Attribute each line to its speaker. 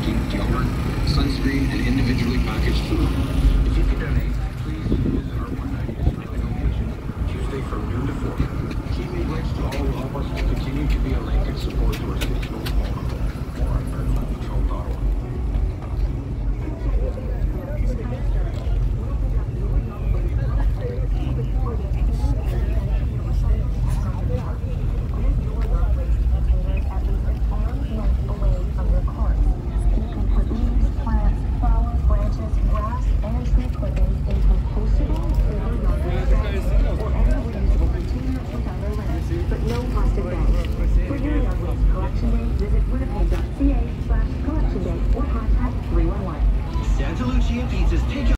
Speaker 1: packaging deodorant, sunscreen, and individually packaged food. If you can donate